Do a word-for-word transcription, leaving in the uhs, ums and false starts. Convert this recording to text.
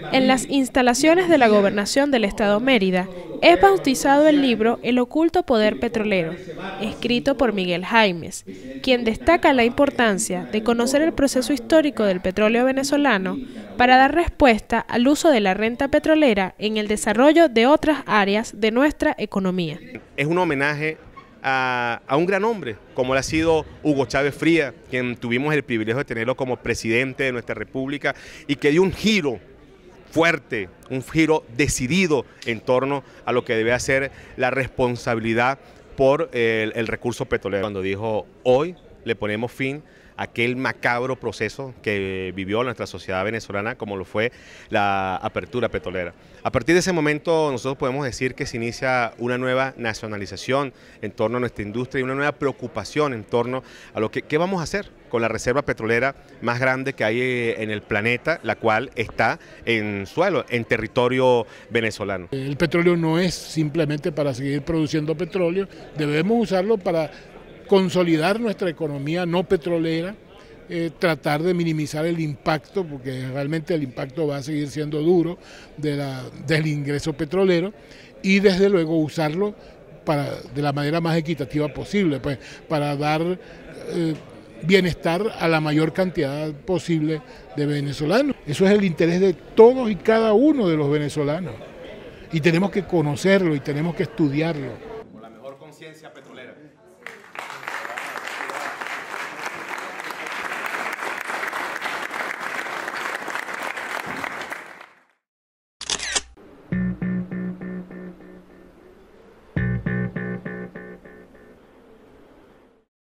En las instalaciones de la Gobernación del Estado Mérida es bautizado el libro El oculto poder petrolero, escrito por Miguel Jaimes, quien destaca la importancia de conocer el proceso histórico del petróleo venezolano para dar respuesta al uso de la renta petrolera en el desarrollo de otras áreas de nuestra economía. Es un homenaje A, a un gran hombre, como lo ha sido Hugo Chávez Frías, quien tuvimos el privilegio de tenerlo como presidente de nuestra república y que dio un giro fuerte, un giro decidido en torno a lo que debe hacer la responsabilidad por el, el recurso petrolero. Cuando dijo, hoy le ponemos fin a aquel macabro proceso que vivió nuestra sociedad venezolana, como lo fue la apertura petrolera. A partir de ese momento nosotros podemos decir que se inicia una nueva nacionalización en torno a nuestra industria y una nueva preocupación en torno a lo que qué vamos a hacer con la reserva petrolera más grande que hay en el planeta, la cual está en suelo, en territorio venezolano. El petróleo no es simplemente para seguir produciendo petróleo, debemos usarlo para consolidar nuestra economía no petrolera, eh, tratar de minimizar el impacto, porque realmente el impacto va a seguir siendo duro de la, del ingreso petrolero, y desde luego usarlo para, de la manera más equitativa posible, pues, para dar eh, bienestar a la mayor cantidad posible de venezolanos. Eso es el interés de todos y cada uno de los venezolanos, y tenemos que conocerlo y tenemos que estudiarlo.